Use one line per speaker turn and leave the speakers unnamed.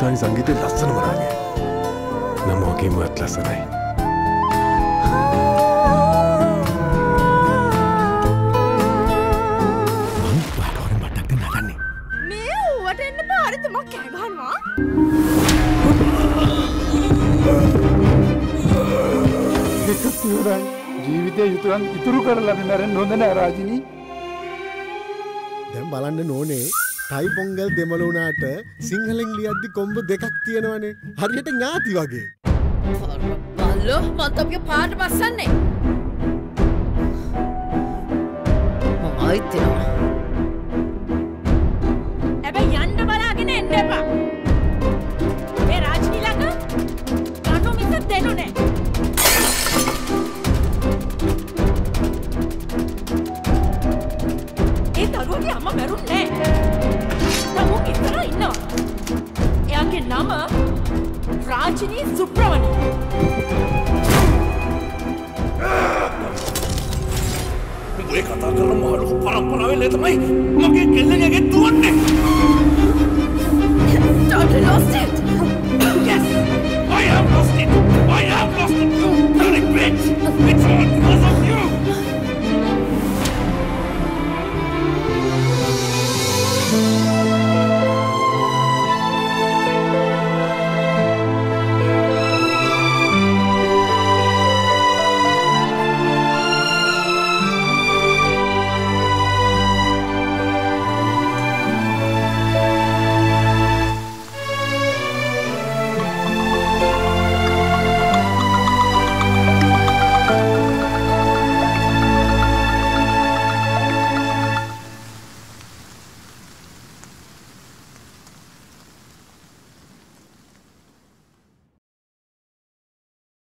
හින්දුස්ථානි සංගීතයේ ලස්සනම රාගය. නම වගේමත් ලස්සනයි. මං පාඩෝරේ මටක් දෙන්න හදන්නේ.
මේ ඌවට එන්න පාරේ තුමක් කෑ ගහනවා.
දෙකක් ඉවරයි. ජීවිතේ යුතුයන් ඉතුරු කරලා මැරෙන්න හොඳ නෑ රාජිනී.
දැන් බලන්න නෝනේ ටයි පොංගල් දෙමළ වුණාට සිංහලෙන් ලියද්දි කොම්බ දෙකක් තියෙනවනේ. හරියට ඥාති වගේ.
බල්ලෝ මන්ට ඔබගේ පාට පස්සන්නේ. මම ආයිත් එනවා. හැබැයි යන්න බලාගෙන එන්න එපා. මේ රාජිනී ළඟ කණු මිස දෙනු නෑ. ඒ දරුවගේ අම්මා මැරුන්නේ නෑ. තමුන් ඉතර ඉන්නවා. එයාගේ නම රාජිනී සුප්‍රමණි.
ඔය කතා කරන මහලු පරම්පරාවේ ලේ තමයි මගේ කෙල්ලගේ දුවන්නේ.
Don't lost it.
Yes, I have lost it. I have lost it. You dirty bitch. It's all